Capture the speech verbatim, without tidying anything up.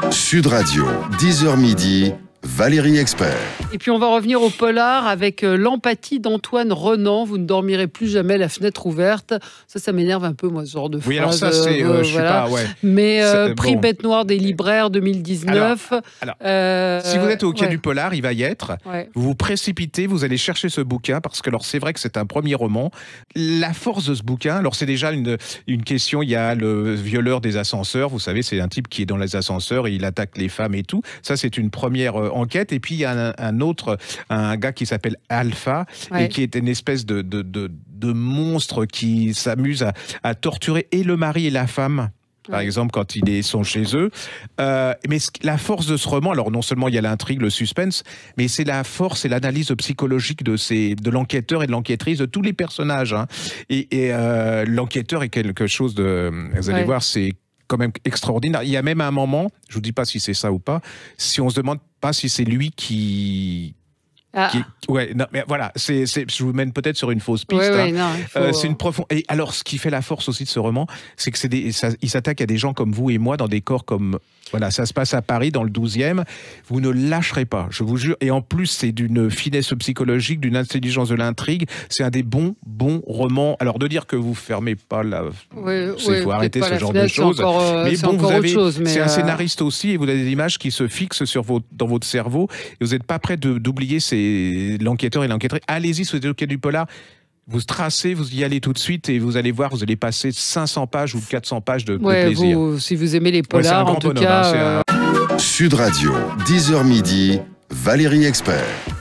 Sud Radio, dix heures midi, Valérie Expert. Et puis on va revenir au polar avec euh, l'empathie d'Antoine Renan. Vous ne dormirez plus jamais la fenêtre ouverte. Ça, ça m'énerve un peu, moi, ce genre de phrase. Oui, alors ça, c'est... Euh, euh, je voilà. sais pas, ouais. Mais euh, prix bon. Bête Noire des libraires deux mille dix-neuf. Alors, alors euh, si vous êtes au quai ouais. du polar, il va y être. Ouais. Vous vous précipitez, vous allez chercher ce bouquin, parce que alors c'est vrai que c'est un premier roman. La force de ce bouquin, alors c'est déjà une, une question, il y a le violeur des ascenseurs. Vous savez, c'est un type qui est dans les ascenseurs et il attaque les femmes et tout. Ça, c'est une première euh, enquête. Et puis, il y a un, un autre, un gars qui s'appelle Alpha, ouais. et qui est une espèce de, de, de, de monstre qui s'amuse à, à torturer et le mari et la femme. Par exemple, quand ils sont chez eux. Euh, mais la force de ce roman, alors non seulement il y a l'intrigue, le suspense, mais c'est la force et l'analyse psychologique de, ces, de l'enquêteur et de l'enquêtrice, de tous les personnages. Hein. Et, et euh, l'enquêteur est quelque chose de... Vous allez ouais. voir, c'est quand même extraordinaire. Il y a même un moment, je vous dis pas si c'est ça ou pas, si on se demande pas si c'est lui qui... Ah. Qui, ouais, non, mais voilà, c'est, c'est, je vous mène peut-être sur une fausse piste. Ouais, ouais, hein. non, faut... euh, c'est une profonde. Et alors, ce qui fait la force aussi de ce roman, c'est que c'est des, ça, il s'attaque à des gens comme vous et moi dans des corps comme. Voilà, ça se passe à Paris dans le douzième. Vous ne lâcherez pas, je vous jure. Et en plus, c'est d'une finesse psychologique, d'une intelligence de l'intrigue. C'est un des bons, bons romans. Alors, de dire que vous fermez pas la. Oui, il oui, faut arrêter ce genre fenêtre, de choses. Encore, euh, mais bon, vous avez. Chose, mais c'est euh... un scénariste aussi, et vous avez des images qui se fixent sur vos, dans votre cerveau. Et vous n'êtes pas prêt de, d'oublier ces, l'enquêteur et l'enquêtrice. Allez-y, si vous êtes au quai du polar. Vous tracez, vous y allez tout de suite et vous allez voir, vous allez passer cinq cents pages ou quatre cents pages de, ouais, de plaisir. Vous, si vous aimez les polars, ouais, en tout bonhomme, cas... hein, euh... Sud Radio, dix heures midi, Valérie Expert.